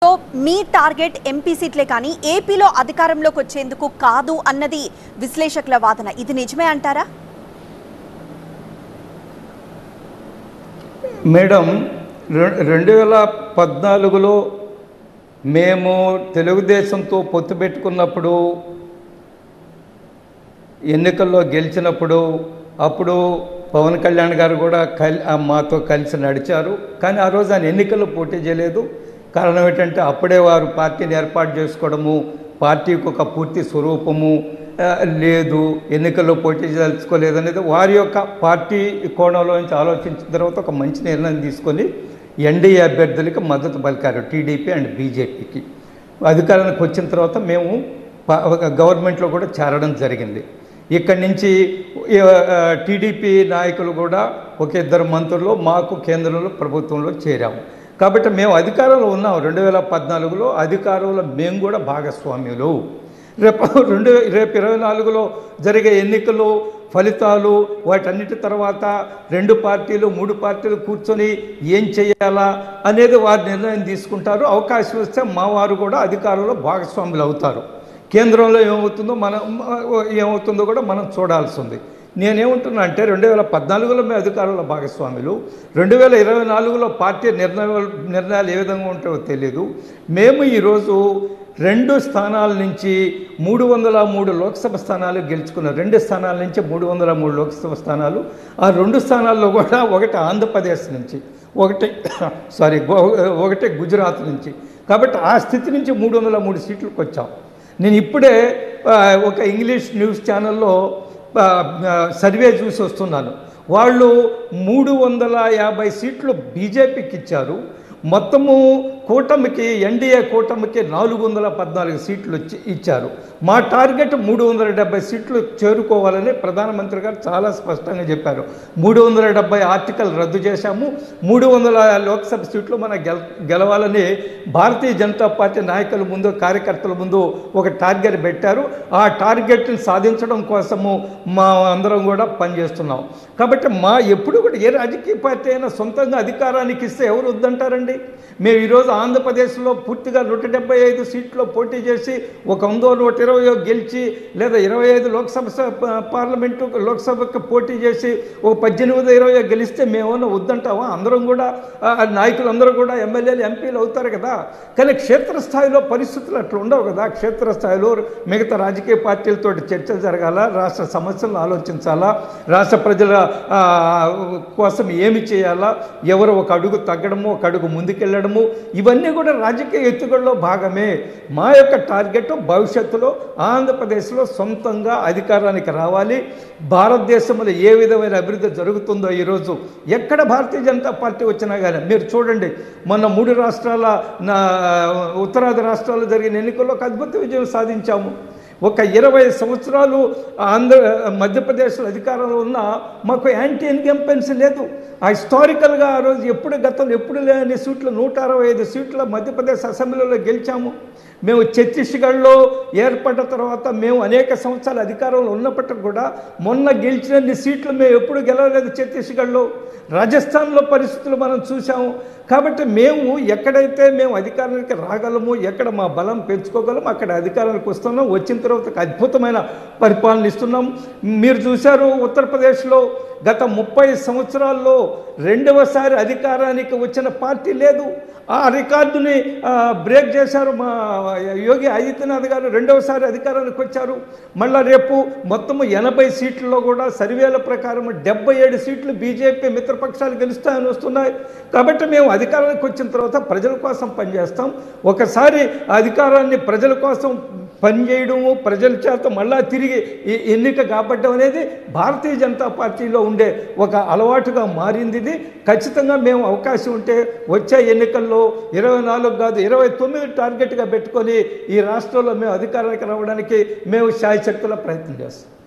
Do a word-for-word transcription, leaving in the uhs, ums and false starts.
మీ target MP సీట్లే కానీ ఏపీలో అధికారంలోకి వచ్చేందుకు కాదు అన్నది విశ్లేషకుల వాదన. ఇది నిజమే అంటారా? మేడం, రెండు వేల పద్నాలుగులో మేము తెలుగుదేశంతో పొత్తు పెట్టుకున్నప్పుడు, ఎన్నికల్లో గెలిచినప్పుడు అప్పుడు పవన్ కళ్యాణ్ గారు కూడా కల్ మాతో కలిసి నడిచారు. కానీ ఆ రోజు ఆయన ఎన్నికల్లో పోటీ చేయలేదు. కారణం ఏంటంటే అప్పుడే వారు పార్టీని ఏర్పాటు చేసుకోవడము, పార్టీకి ఒక పూర్తి స్వరూపము లేదు, ఎన్నికల్లో పోటీ చేయదలుచుకోలేదు అనేది వారి యొక్క పార్టీ కోణంలో నుంచి ఆలోచించిన తర్వాత ఒక మంచి నిర్ణయం తీసుకొని ఎన్డీఏ అభ్యర్థులకి మద్దతు పలికారు, టీడీపీ అండ్ బీజేపీకి. అధికారానికి వచ్చిన తర్వాత మేము గవర్నమెంట్లో కూడా చేరడం జరిగింది. ఇక్కడి నుంచి టీడీపీ నాయకులు కూడా ఒక ఇద్దరు మంత్రులు మాకు కేంద్రంలో ప్రభుత్వంలో చేరాము. కాబట్టి మేము అధికారంలో ఉన్నాం. రెండు వేల పద్నాలుగులో అధికారంలో మేము కూడా భాగస్వామ్యులు. రేపు రెండు రేపు ఇరవై నాలుగులో జరిగే ఎన్నికలు ఫలితాలు వాటన్నిటి తర్వాత రెండు పార్టీలు మూడు పార్టీలు కూర్చొని ఏం చేయాలా అనేది వారు నిర్ణయం తీసుకుంటారు. అవకాశం వస్తే మా వారు కూడా అధికారంలో భాగస్వాములు అవుతారు. కేంద్రంలో ఏమవుతుందో మనం ఏమవుతుందో కూడా మనం చూడాల్సి ఉంది. నేనేమంటున్నా అంటే రెండు వేల పద్నాలుగులో మేము అధికారంలో భాగస్వాములు, రెండు వేల ఇరవై నాలుగులో పార్టీ నిర్ణయాలు నిర్ణయాలు ఏ విధంగా ఉంటాయో తెలియదు. మేము ఈరోజు రెండు స్థానాల నుంచి మూడు వందల మూడు లోక్సభ స్థానాలు గెలుచుకున్నాం. రెండు స్థానాల నుంచి మూడు వందల మూడు లోక్సభ స్థానాలు. ఆ రెండు స్థానాల్లో కూడా ఒకటి ఆంధ్రప్రదేశ్ నుంచి, ఒకటి సారీ ఒకటి గుజరాత్ నుంచి. కాబట్టి ఆ స్థితి నుంచి మూడు వందల మూడు సీట్లకు వచ్చాం. నేను ఇప్పుడే ఒక ఇంగ్లీష్ న్యూస్ ఛానల్లో సర్వే చూసి వస్తున్నాను. వాళ్ళు మూడు వందల యాభై సీట్లు బీజేపీకి ఇచ్చారు. మొత్తము కూటమికి, ఎన్డీఏ కూటమికి నాలుగు వందల పద్నాలుగు సీట్లు వచ్చి ఇచ్చారు. మా టార్గెట్ మూడు వందల డెబ్బై సీట్లు చేరుకోవాలని ప్రధానమంత్రి గారు చాలా స్పష్టంగా చెప్పారు. మూడు వందల డెబ్బై ఆర్టికల్ రద్దు చేశాము. మూడు వందల లోక్సభ సీట్లు మన గెల గెలవాలని భారతీయ జనతా పార్టీ నాయకుల ముందు, కార్యకర్తల ముందు ఒక టార్గెట్ పెట్టారు. ఆ టార్గెట్ని సాధించడం కోసము మా అందరం కూడా పనిచేస్తున్నాం. కాబట్టి మా ఎప్పుడు కూడా ఏ రాజకీయ పార్టీ అయినా సొంతంగా అధికారానికి ఇస్తే ఎవరు వద్దంటారండి? మేము ఈరోజు ఆంధ్రప్రదేశ్లో పూర్తిగా నూట డెబ్బై ఐదు సీట్లో పోటీ చేసి ఒక వందో నూట ఇరవయో గెలిచి, లేదా ఇరవై ఐదు లోక్సభ పార్లమెంటు లోక్సభకు పోటీ చేసి ఒక పద్దెనిమిది ఇరవయో గెలిస్తే మేమన్నా వద్దంటామా? అందరం కూడా నాయకులు అందరూ కూడా ఎమ్మెల్యేలు ఎంపీలు అవుతారు కదా. కానీ క్షేత్రస్థాయిలో పరిస్థితులు అట్లా ఉండవు కదా. క్షేత్రస్థాయిలో మిగతా రాజకీయ పార్టీలతో చర్చలు జరగాల, రాష్ట్ర సమస్యలను ఆలోచించాలా, రాష్ట్ర ప్రజల కోసం ఏమి చేయాలా, ఎవరు ఒక అడుగు తగ్గడము ఒక అడుగు ముందుకెళ్ళడము, ఇవన్నీ కూడా రాజకీయ ఎత్తుగడలో భాగమే. మా యొక్క టార్గెట్ భవిష్యత్తులో ఆంధ్రప్రదేశ్లో సొంతంగా అధికారానికి రావాలి. భారతదేశంలో ఏ విధమైన అభివృద్ధి జరుగుతుందో ఈరోజు ఎక్కడ భారతీయ జనతా పార్టీ వచ్చినా కానీ మీరు చూడండి. మొన్న మూడు రాష్ట్రాల ఉత్తరాది రాష్ట్రాల్లో జరిగిన ఎన్నికల్లో ఒక అద్భుత విజయం సాధించాము. ఒక ఇరవై సంవత్సరాలు ఆంధ్ర మధ్యప్రదేశ్లో అధికారంలో ఉన్న మాకు యాంటీ ఇన్కంపెన్సీ లేదు. ఆ హిస్టారికల్గా ఆ రోజు ఎప్పుడు గతంలో ఎప్పుడు లేని సీట్లు నూట అరవై ఐదు సీట్ల మధ్యప్రదేశ్ అసెంబ్లీలో గెలిచాము. మేము ఛత్తీస్గఢ్లో ఏర్పడ్డ తర్వాత మేము అనేక సంవత్సరాలు అధికారంలో ఉన్నప్పటికీ కూడా మొన్న గెలిచినన్ని సీట్లు మేము ఎప్పుడు గెలవలేదు. ఛత్తీస్గఢ్లో, రాజస్థాన్లో పరిస్థితులు మనం చూసాము. కాబట్టి మేము ఎక్కడైతే మేము అధికారానికి రాగలము, ఎక్కడ మా బలం పెంచుకోగలము అక్కడ అధికారానికి వస్తున్నాం. వచ్చిన తర్వాత అద్భుతమైన పరిపాలన ఇస్తున్నాం. మీరు చూశారు ఉత్తరప్రదేశ్లో గత ముప్పై సంవత్సరాల్లో రెండవసారి అధికారానికి వచ్చిన పార్టీ లేదు. ఆ రికార్డుని బ్రేక్ చేశారు. మా యోగి ఆదిత్యనాథ్ గారు రెండవసారి అధికారానికి వచ్చారు. మళ్ళీ రేపు మొత్తము ఎనభై సీట్లలో కూడా సర్వేల ప్రకారం డెబ్బై ఏడు సీట్లు బీజేపీ మిత్రపక్షాలు గెలుస్తాయని వస్తున్నాయి. కాబట్టి మేము అధికారానికి వచ్చిన తర్వాత ప్రజల కోసం పనిచేస్తాం. ఒకసారి అధికారాన్ని ప్రజల కోసం పనిచేయడము, ప్రజల చేత మళ్ళా తిరిగి ఎన్నిక కాబట్టడం అనేది భారతీయ జనతా పార్టీలో ఉండే ఒక అలవాటుగా మారింది. ఇది ఖచ్చితంగా మేము అవకాశం ఉంటే వచ్చే ఎన్నికల్లో ఇరవై నాలుగు కాదు ఇరవై తొమ్మిది టార్గెట్గా పెట్టుకొని ఈ రాష్ట్రంలో మేము అధికారానికి రావడానికి మేము శాయశక్తుల ప్రయత్నం చేస్తాం.